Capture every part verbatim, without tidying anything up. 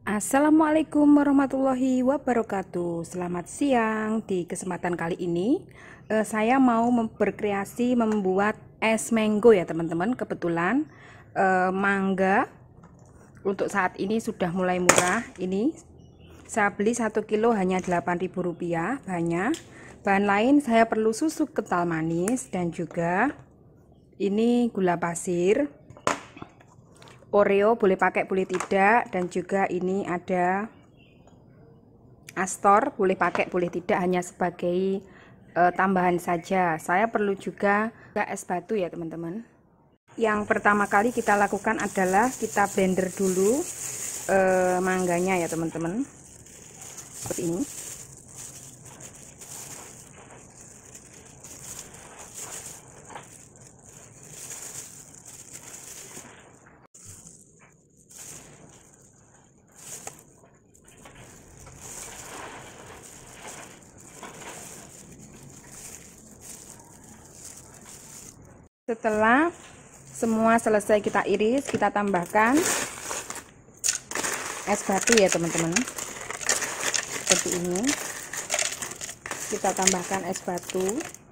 Assalamualaikum warahmatullahi wabarakatuh. Selamat siang. Di kesempatan kali ini eh, saya mau mem- berkreasi membuat es mango ya teman-teman. Kebetulan eh, mangga untuk saat ini sudah mulai murah. Ini saya beli satu kilo hanya delapan ribu rupiah banyak. Bahan lain saya perlu susu kental manis dan juga ini gula pasir. Oreo boleh pakai boleh tidak, dan juga ini ada Astor boleh pakai boleh tidak, hanya sebagai e, tambahan saja. Saya perlu juga es batu ya teman-teman. Yang pertama kali kita lakukan adalah kita blender dulu e, mangganya ya teman-teman, seperti ini. Setelah semua selesai kita iris, kita tambahkan es batu ya teman-teman, seperti ini. Kita tambahkan es batu,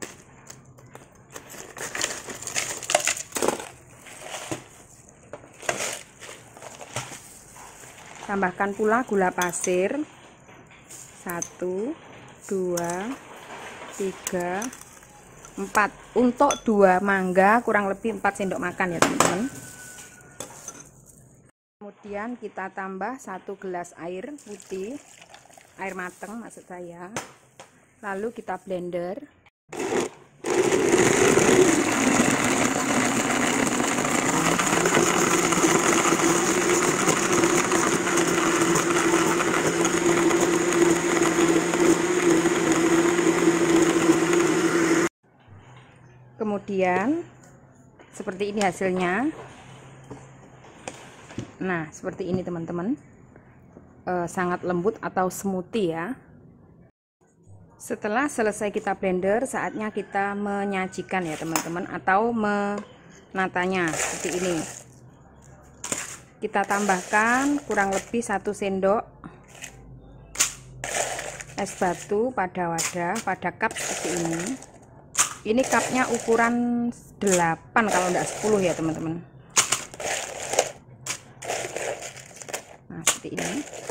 tambahkan pula gula pasir, satu dua tiga empat. Untuk dua mangga kurang lebih empat sendok makan ya teman-teman. Kemudian kita tambah satu gelas air putih, air mateng maksud saya, lalu kita blender. Kemudian seperti ini hasilnya. Nah, seperti ini teman-teman, e, sangat lembut atau smoothie ya. Setelah selesai kita blender, saatnya kita menyajikan ya teman-teman, atau menatanya seperti ini. Kita tambahkan kurang lebih satu sendok es batu pada wadah, pada cup seperti ini. Ini cupnya ukuran delapan kalau enggak sepuluh ya teman-teman. Nah, seperti ini.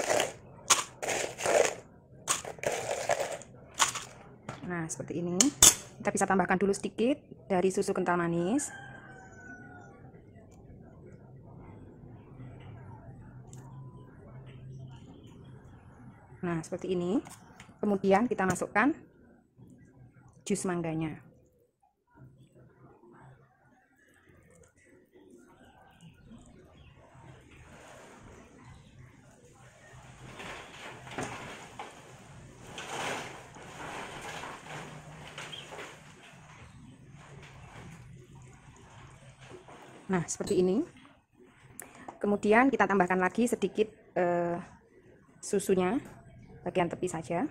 Nah, seperti ini. Kita bisa tambahkan dulu sedikit dari susu kental manis. Nah, seperti ini. Kemudian kita masukkan jus mangganya. Nah, seperti ini. Kemudian kita tambahkan lagi sedikit eh, susunya, bagian tepi saja.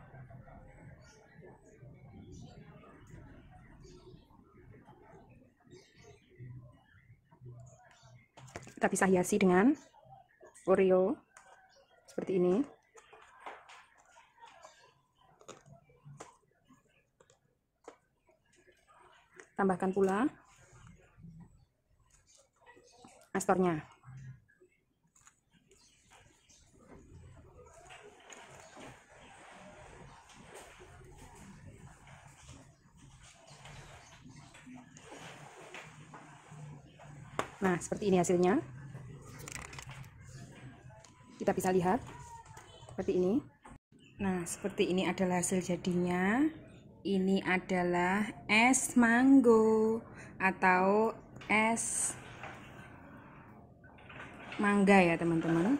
Kita bisa hiasi dengan Oreo seperti ini. Tambahkan pula Astornya. Nah, seperti ini hasilnya. Kita bisa lihat seperti ini. Nah, seperti ini adalah hasil jadinya. Ini adalah es mango atau es mangga ya teman-teman.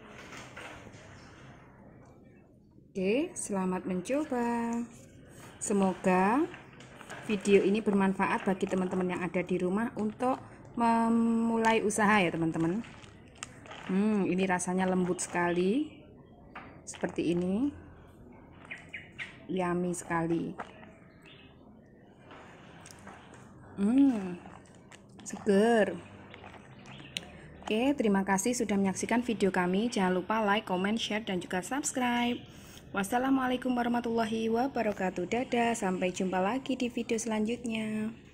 Oke, selamat mencoba. Semoga video ini bermanfaat bagi teman-teman yang ada di rumah untuk memulai usaha ya teman-teman. Hmm, ini rasanya lembut sekali. Seperti ini. Yummy sekali. Hmm, seger. Oke, terima kasih sudah menyaksikan video kami. Jangan lupa like, comment, share, dan juga subscribe. Wassalamualaikum warahmatullahi wabarakatuh. Dadah, sampai jumpa lagi di video selanjutnya.